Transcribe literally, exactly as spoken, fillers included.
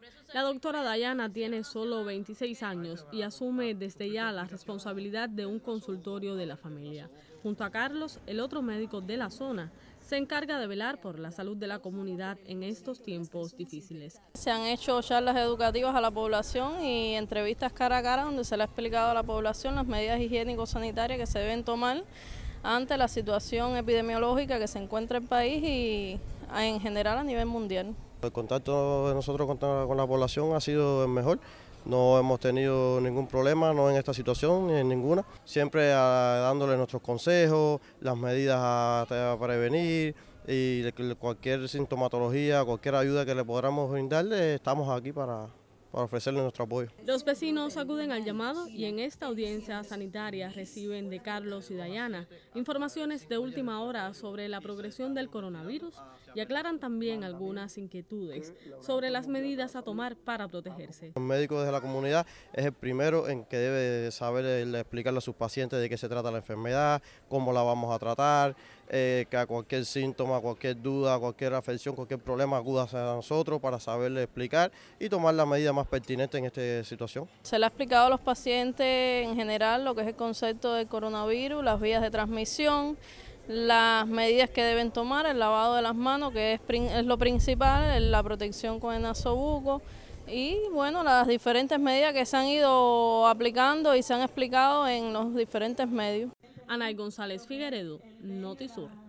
La doctora Dayana tiene solo veintiséis años y asume desde ya la responsabilidad de un consultorio de la familia. Junto a Carlos, el otro médico de la zona, se encarga de velar por la salud de la comunidad en estos tiempos difíciles. Se han hecho charlas educativas a la población y entrevistas cara a cara donde se le ha explicado a la población las medidas higiénico-sanitarias que se deben tomar ante la situación epidemiológica que se encuentra en el país y en general a nivel mundial. El contacto de nosotros con la población ha sido el mejor. No hemos tenido ningún problema, no en esta situación ni en ninguna. Siempre a, dándole nuestros consejos, las medidas a, a prevenir y cualquier sintomatología, cualquier ayuda que le podamos brindarle, estamos aquí para, para ofrecerle nuestro apoyo. Los vecinos acuden al llamado y en esta audiencia sanitaria reciben de Carlos y Dayana informaciones de última hora sobre la progresión del coronavirus y aclaran también algunas inquietudes sobre las medidas a tomar para protegerse. El médico de la comunidad es el primero en que debe saber explicarle a sus pacientes de qué se trata la enfermedad, cómo la vamos a tratar, eh, que a cualquier síntoma, cualquier duda, cualquier afección, cualquier problema acuda a nosotros para saberle explicar y tomar la medida más pertinente en esta situación. Se le ha explicado a los pacientes en general lo que es el concepto del coronavirus, las vías de transmisión, las medidas que deben tomar, el lavado de las manos, que es, es lo principal, la protección con el nasobuco y bueno, las diferentes medidas que se han ido aplicando y se han explicado en los diferentes medios. Anay González Figueredo, Notisur.